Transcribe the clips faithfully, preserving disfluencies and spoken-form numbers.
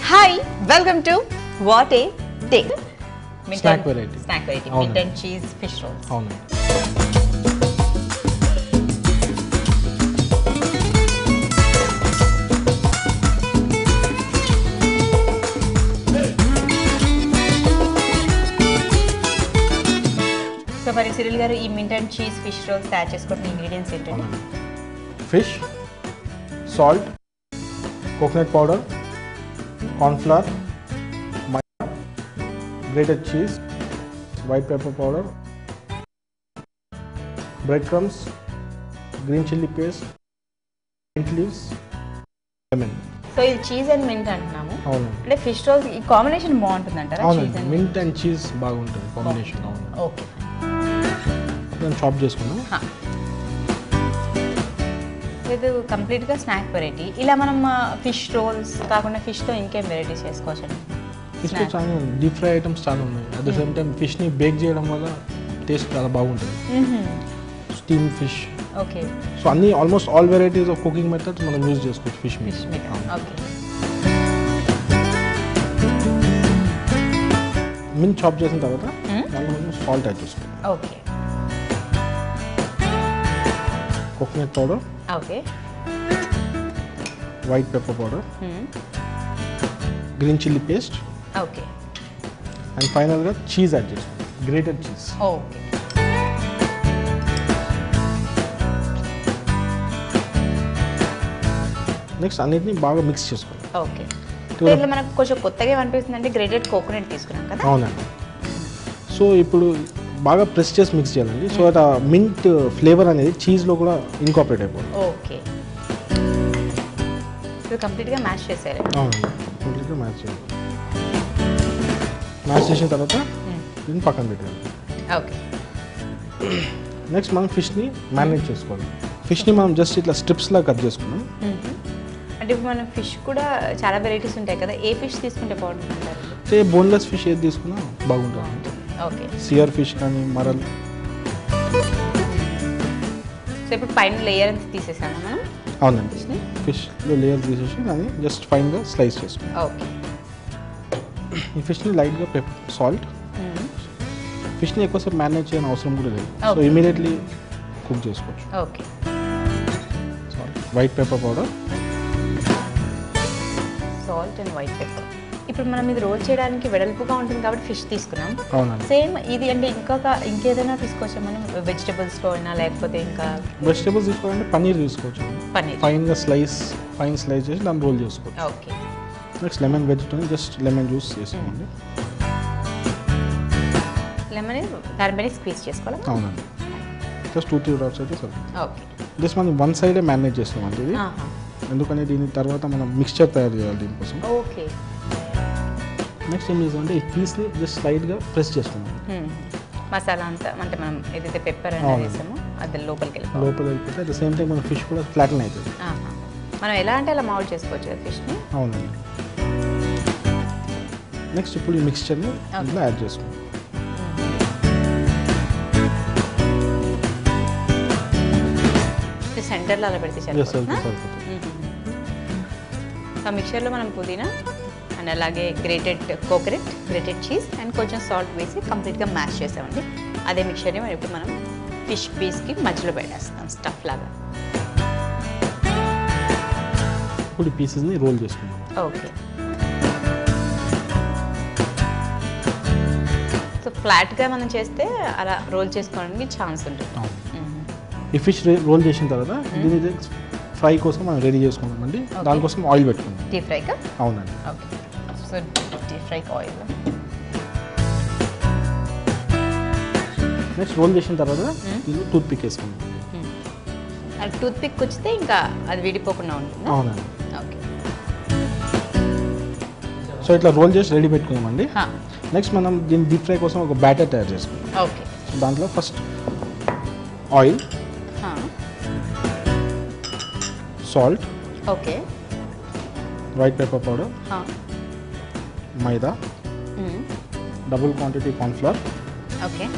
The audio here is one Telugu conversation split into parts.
Hi, welcome to What a Day. Snack variety. Snack variety. Avunu. Mint and cheese fish rolls. అవును. సో మరి సిరిల్ గారు ఈ mint and cheese fish rolls తయారు చేసుకోవడానికి ఇంగ్రీడియంట్స్ ఏంటండి? Fish, salt, coconut powder, cornflour, maida, grated cheese, white pepper powder, bread crumbs, green chilli paste, mint leaves, lemon. So ఇది చీజ్ అండ్ మింట్ అంటున్నాము. అవును. అంటే ఫిష్ రోల్స్ ఈ కాంబినేషన్ బాగుంటుంది అంటారా? అవునండి, మింట్ అండ్ చీజ్ బాగుంటుంది కాంబినేషన్. అవును. ఓకే, నేను చాప్ చేసుకున్నాను. ఇది కంప్లీట్గా స్నాక్ వెరైటీ. ఇలా మనం ఫిష్ రోల్స్ కాకుండా ఫిష్తో ఇంకేం వెరైటీస్ చేసుకోవచ్చండి? ఫిష్లో చాలా డీప్ ఫ్రై ఐటమ్స్ చాలా ఉన్నాయి. అట్ ద సేమ్ టైం ఫిష్ని బేక్ చేయడం వల్ల టేస్ట్ చాలా బాగుంటుంది. Steam fish. ఓకే. సో అన్ని almost all varieties of cooking methods మనం యూజ్ చేసుకోవచ్చు ఫిష్ మీద. ఫిష్ మీద. ఓకే. మింట్ చాప్ చేసిన తర్వాత దాంట్లో కొంచెం సాల్ట్ యాడ్ చేసుకోవాలి. Okay. Coconut powder, okay. White pepper powder, green chilli paste, okay. And ఫైనల్గా చీజ్ యాడ్ చేసుకోవాలి, గ్రేటెడ్ చీజ్. ఓకే. నెక్స్ట్ అన్నిటిని బాగా మిక్స్ చేసుకోవాలి. ఓకే. ఇట్లా మనకు కొంచెం కొత్తగా ఏమనిపిస్తుంది అంటే గ్రేటెడ్ కోకోనట్ తీసుకున్నాం కదా. అవునండి. సో ఇప్పుడు బాగా ప్రెస్ చేసి మిక్స్ చేయాలండి. సో అట్ మింట్ ఫ్లేవర్ అనేది చీజ్లో కూడా ఇన్కాపరేట్ అయిపోతుంది. ఓకే. ఇది కంప్లీట్గా మ్యాష్ చేసేయాలి. అవునండి, కంప్లీట్గా మ్యాచ్ చేయాలి. మ్యాచ్ చేసిన తర్వాత దీన్ని పక్కన పెట్టాలి. ఓకే. నెక్స్ట్ మనం ఫిష్ని మ్యారినేట్ చేసుకోవాలి. ఫిష్ని మనం జస్ట్ ఇట్లా స్ట్రిప్స్లా కట్ చేసుకున్నాం. అంటే ఇప్పుడు మనం ఫిష్ కూడా చాలా వెరైటీస్ ఉంటాయి కదా, ఏ ఫిష్ తీసుకుంటే బాగుంటుంది? సో బోన్లెస్ ఫిష్ ఏది తీసుకున్నా బాగుంటుంది. ఓకే. సియర్ ఫిష్ కానీ మరల్. సో ఇప్పుడు పైన లేయర్ అంతా తీసేసాము మనం. అవునండి, ఫిష్ని ఫిష్లో లేయర్ తీసేసి దాన్ని జస్ట్ ఫైన్గా స్లైస్ చేసుకున్నాం. ఓకే. ఈ ఫిష్ని లైట్గా పెప్పర్, సాల్ట్. ఫిష్ని ఎక్కువసేపు మ్యారినేట్ చేయని అవసరం కూడా లేదు. సో ఇమీడియట్లీ కుక్ చేసుకోవచ్చు. Okay. Salt, white pepper powder, salt and white pepper. ఇప్పుడు మనం ఇది రోల్ చేయడానికి వెడల్పుగా ఉంటుంది కాబట్టి ఫిష్ తీసుకున్నాం. అవునండి. సేమ్ ఇది అంటే ఇంకొక ఇంకేదైనా తీసుకోవచ్చా మనం? వెజిటబుల్స్లో అయినా లేకపోతే ఇంకా వెజిటేబుల్స్ తీసుకోవాలంటే పన్నీర్ తీసుకోవచ్చు. పన్నీర్ ఫైన్గా స్లైస్ ఫైన్ స్లైస్ చేసి దాన్ని రోల్ చేసుకోవచ్చు. Okay. Next lemon vegetable just lemon juice చేసుకోండి. లెమన్ దానిపైన స్క్వీజ్ చేసుకోవాలి. అవునండి, జస్ట్ టూ త్రీ డ్రాప్స్ అయితే సరే. ఓకే. జస్ట్ మనం వన్ సైడే మ్యారినేట్ చేస్తామండి ఇది. ఎందుకని దీని తర్వాత మనం మిక్స్చర్ తయారు చేయాలి దీనికోసం. ఓకే. నెక్స్ట్ ఏం చేస్తామంటే ఈ పీస్ని జస్ట్ స్లైడ్గా ప్రెస్ చేసుకున్నాం. మసాలా అంతా అంటే మనం ఏదైతే పెప్పర్ అని వేసామో అది లోపలికి వెళ్ళి లోపల వెళ్ళిపోతే అట్ ద సేమ్ టైం మన ఫిష్ కూడా ఫ్లాటన్ అవుతుంది. మనం ఎలా అంటే అలా మౌల్డ్ చేసుకోవచ్చు కదా ఫిష్ని. అవునండి. నెక్స్ట్ ఇప్పుడు ఈ మిక్స్చర్ని ఇందులో యాడ్ చేసుకుంటాం. సెంటర్లో అలా పెడితే సరిపోతుంది. ఆ మిక్చర్లో మనం పుదీనా అండ్ అలాగే grated coconut, grated cheese and కొంచెం సాల్ట్ వేసి కంప్లీట్గా మ్యాష్ చేసామండి. అదే మిక్చర్ని మరి ఇప్పుడు మనం ఫిష్ పీస్కి మధ్యలో పెట్టేస్తాం స్టఫ్ లాగా. ఇప్పుడు ఈ పీసెస్ని రోల్ చేసుకుందాం. ఓకే. సో ఫ్లాట్గా మనం చేస్తే అలా రోల్ చేసుకోవడానికి ఛాన్స్ ఉంటుంది. ఈ ఫిష్ రోల్ చేసిన తర్వాత దీన్ని ఫ్రై కోసం మనం రెడీ చేసుకుంటామండి. దానికోసం ఆయిల్ పెట్టుకుందాం. డీప్ ఫ్రైకా? అవునండి. ఓకే. సో డీప్ ఫ్రైకి ఆయిల్. నెక్స్ట్ రోల్ చేసిన తర్వాత ఇది టూత్ పిక్ వేసుకుందాం. అది టూత్ పిక్ వచ్చితే ఇంకా అది విడిపోకుండా ఉంటుంది. అవునండి. ఓకే. సో ఇట్లా రోల్ చేసి రెడీ పెట్టుకుందామండి. నెక్స్ట్ మనం దీన్ని డీప్ ఫ్రై కోసం ఒక బ్యాటర్ తయారు చేసుకుందాం. ఓకే. దాంట్లో first oil, salt, okay, white pepper powder, maida, double quantity cornflour, okay,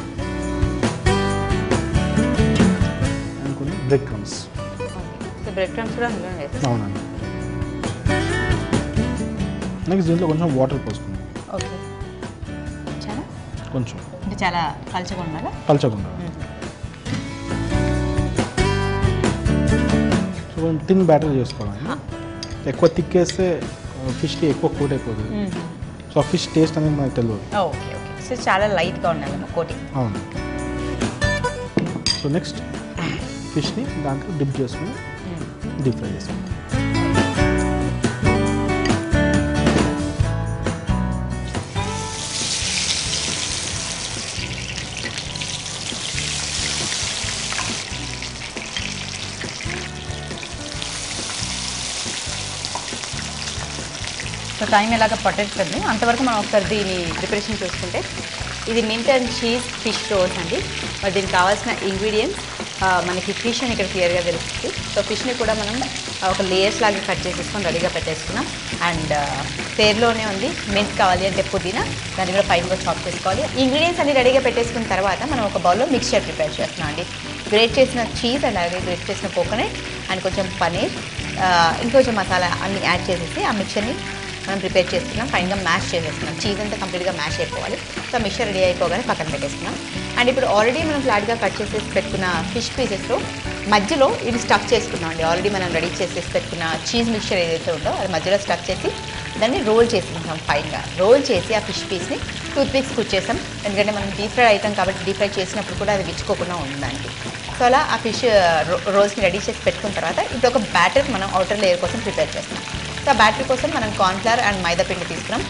and కొన్ని బ్రెడ్ క్రమ్స్. బ్రెడ్ క్రమ్స్ కూడా అందులో వేస్తాం. అవునండి. నెక్స్ట్ దీంట్లో కొంచెం వాటర్ పోసుకుందాం. ఓకే, చాలా కొంచెం అంటే చాలా పలచగా ఉండాలా? పలచకుండా. సో కొంచెం థిన్ బ్యాటర్ చేసుకోవాలి. ఎక్కువ తిక్కేస్తే ఫిష్కి ఎక్కువ కోట్ అయిపోతుంది. సో ఫిష్ టేస్ట్ అనేది మనకు తెలియదు. ఓకే ఓకే, సో చాలా లైట్గా ఉండాలి కోటింగ్. అవును. సో నెక్స్ట్ ఫిష్ని దాంట్లో డిప్ చేసుకుని డీప్ ఫ్రై చేసుకుంటాం. సో టైం ఎలాగ పట్టట్లేదు, అంతవరకు మనం ఒకసారి దీని ప్రిపరేషన్ చూసుకుంటే ఇది mint and cheese fish rolls అండి. మరి దీనికి కావాల్సిన ఇంగ్రీడియంట్స్ మనకి ఫిష్ అని ఇక్కడ క్లియర్గా తెలుస్తుంది. సో ఫిష్ని కూడా మనం ఒక లేయర్స్ లాగా కట్ చేసేసుకొని రెడీగా పెట్టేసుకున్నాం. అండ్ పేరులోనే ఉంది మింట్ కావాలి అంటే పుదీనా, దాన్ని కూడా పైన కూడా చాప్ చేసుకోవాలి. ఇంగ్రీడియంట్స్ అన్ని రెడీగా పెట్టేసుకున్న తర్వాత మనం ఒక బౌల్లో మిక్స్చర్ ప్రిపేర్ చేస్తున్నాం అండి. గ్రేట్ చేసిన చీజ్ అండ్ అలాగే గ్రేట్ చేసిన కోకోనట్ అండ్ కొంచెం పనీర్, ఇంకొంచెం మసాలా అన్ని యాడ్ చేసేసి ఆ మిక్చర్ని మనం ప్రిపేర్ చేస్తున్నాం. ఫైన్గా మ్యాష్ చేసేస్తున్నాం. చీజ్ అంతా కంప్లీట్గా మ్యాష్ అయిపోవాలి. సో మిక్చర్ రెడీ అయిపోగానే పక్కన పెట్టేస్తున్నాం. అండ్ ఇప్పుడు ఆల్రెడీ మనం ఫ్లాట్గా కట్ చేసేసి పెట్టుకున్న ఫిష్ పీసెస్లో మధ్యలో ఇది స్టఫ్ చేసుకున్నాం అండి. ఆల్రెడీ మనం రెడీ చేసేసి పెట్టుకున్న చీజ్ మిక్చర్ ఏదైతే ఉందో అది మధ్యలో స్టఫ్ చేసి దాన్ని రోల్ చేసుకుంటాం. ఫైన్గా రోల్ చేసి ఆ ఫిష్ పీస్ని టూత్ పిక్స్ కుచ్చేసాం. ఎందుకంటే మనం డీప్ ఫ్రై అవుతాం కాబట్టి డీప్ ఫ్రై చేసినప్పుడు కూడా అది విచ్చుకోకుండా ఉందండి. సో అలా ఆ ఫిష్ రోల్స్ని రెడీ చేసి పెట్టుకున్న తర్వాత ఇది ఒక బ్యాటర్ మనం అవుటర్ లేయర్ కోసం ప్రిపేర్ చేస్తాం. సో బ్యాటర్ కోసం మనం కార్న్ఫ్లవర్ అండ్ మైదా పిండి తీసుకున్నాం.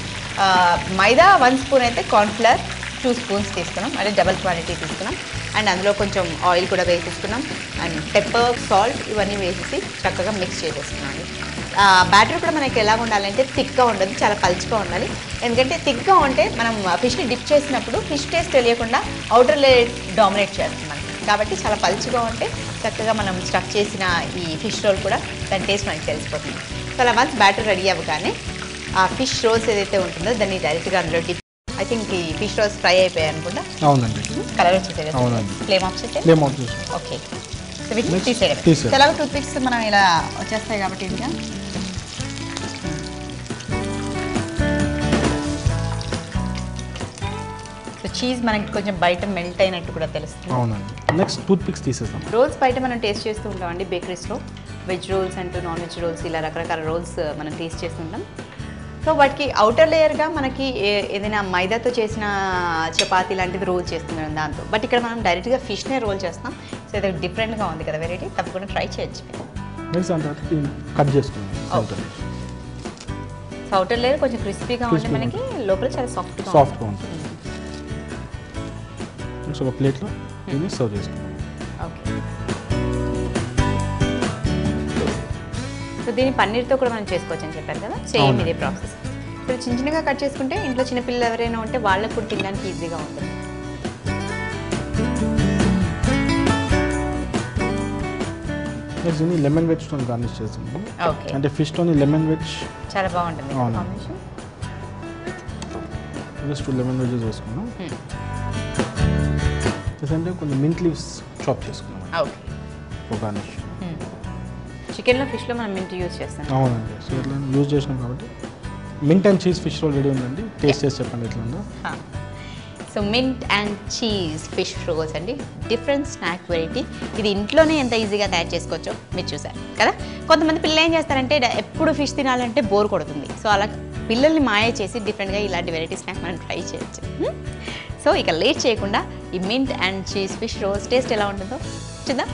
మైదా వన్ స్పూన్ అయితే కార్న్ఫ్లవర్ టూ స్పూన్స్ తీసుకున్నాం, అంటే డబల్ క్వాంటిటీ తీసుకున్నాం. అండ్ అందులో కొంచెం ఆయిల్ కూడా వేసేసుకున్నాం. అండ్ పెప్పర్, సాల్ట్ ఇవన్నీ వేసేసి చక్కగా మిక్స్ చేసేసుకున్నాం. బ్యాటర్ కూడా మనకి ఎలా ఉండాలంటే థిక్గా ఉండదు, చాలా పల్చగా ఉండాలి. ఎందుకంటే థిక్గా ఉంటే మనం ఫిష్ని డిప్ చేసినప్పుడు ఫిష్ టేస్ట్ తెలియకుండా అవుటర్ లేయర్ డామినేట్ చేస్తుంది మనకి. కాబట్టి చాలా పల్చగా ఉంటే చక్కగా మనం స్టఫ్ చేసిన ఈ ఫిష్ రోల్ కూడా దాని టేస్ట్ మనకి తెలిసిపోతుంది. సో అలా వన్స్ బ్యాటర్ రెడీ అవ్వగానే ఆ ఫిష్ రోల్స్ ఏదైతే ఉంటుందో దాన్ని డైరెక్ట్గా అందులో డిప్. ఐ థింక్ ఈ ఫిష్ రోల్స్ ఫ్రై అయిపోయాయి అనుకుంటా. అవునండి. కలర్ వచ్చేసేది. అవునండి. ఫ్లేమ్ ఆఫ్ చేసే ఫ్లేమ్ ఆఫ్ చేసి ఓకే. సో వీటిని తీసేయాలి. తీసేయాలి. చాలా టూత్ పిక్స్ మనం ఇలా వచ్చేస్తాయి కాబట్టి ఇంకా సో చీజ్ మనకి కొంచెం బయట మెల్ట్ అయినట్టు కూడా తెలుస్తుంది. అవునండి. నెక్స్ట్ టూత్ పిక్స్ తీసేస్తాం. రోల్స్ బయట మనం టేస్ట్ చేస్తూ ఉంటామండి బేకరీస్లో. వెజ్ రోల్స్ అంటూ నాన్ వెజ్ రోల్స్ ఇలా రకరకాల రోల్స్ మనం టేస్ట్ చేస్తుంటాం. సో వాటికి అవుటర్ లేయర్గా మనకి ఏదైనా మైదాతో చేసిన చపాతీ లాంటిది రోల్ చేస్తున్నాం దాంతో. బట్ ఇక్కడ మనం డైరెక్ట్గా ఫిష్నే రోల్ చేస్తాం. సో ఇది డిఫరెంట్గా ఉంది కదా వెరైటీ, తప్పకుండా ట్రై చేయొచ్చు. నెక్స్ట్ అంటే కట్ చేసుకున్నాం. సో అవుటర్ లేయర్ కొంచెం క్రిస్పీగా ఉంటే మనకి లోపల చాలా సాఫ్ట్గా సాఫ్ట్గా ఉంటుంది. నెక్స్ట్ ఒక ప్లేట్లో దీన్ని సర్వ్ చేసుకుంటాం. ఓకే. సో దీన్ని పన్నీర్తో కూడా మనం చేసుకోవచ్చు అని చెప్పారు కదా, సేమ్ ఇదే ప్రాసెస్. ఇప్పుడు చిన్న చిన్నగా కట్ చేసుకుంటే ఇంట్లో చిన్నపిల్లలు ఎవరైనా ఉంటే వాళ్ళకు కూడా తినడానికి ఈజీగా ఉంటుంది. నెక్స్ట్ దీన్ని లెమన్ వెజ్తో గార్నిష్ చేస్తున్నాం. ఓకే. అంటే ఫిష్తోని లెమన్ వెజ్ చాలా బాగుంటుంది కాంబినేషన్. జస్ట్ లెమన్ వెజెస్ వేసుకున్నాం. అంటే కొన్ని మింట్ లీవ్స్ చాప్ చేసుకున్నాం. ఓకే. ఒక గార్నిష్. చికెన్లో ఫిష్లో మనం మింట్ యూజ్ చేస్తాం. అవునండి. సో ఇట్లా యూజ్ చేసినాం కాబట్టి mint and cheese fish roll ready ఉందండి. టేస్ట్ చేసి చెప్పండి ఎట్లా ఉందో. So mint and cheese fish rolls అండి, డిఫరెంట్ స్నాక్ వెరైటీ. ఇది ఇంట్లోనే ఎంత ఈజీగా తయారు చేసుకోవచ్చో మీరు చూసారు కదా. కొంతమంది పిల్లలు ఏం చేస్తారంటే ఎప్పుడు ఫిష్ తినాలంటే బోర్ కొడుతుంది. సో అలా పిల్లల్ని మాయ చేసి డిఫరెంట్గా ఇలాంటి వెరైటీ స్నాక్ మనం ట్రై చేయొచ్చు. సో ఇక లేట్ చేయకుండా ఈ mint and cheese fish rolls taste ఎలా ఉంటుందో చూద్దాం.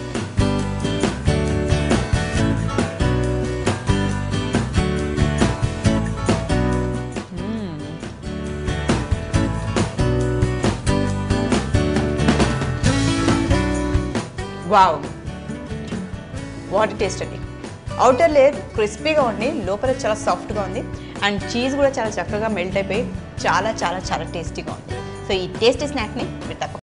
వావ్, వాట్ టేస్ట్ అండి. అవుటర్ లేయర్ క్రిస్పీగా ఉంది, లోపల చాలా సాఫ్ట్గా ఉంది. అండ్ చీజ్ కూడా చాలా చక్కగా మెల్ట్ అయిపోయి చాలా చాలా చాలా టేస్టీగా ఉంది. సో ఈ టేస్టీ స్నాక్ని మీరు తప్పకుండా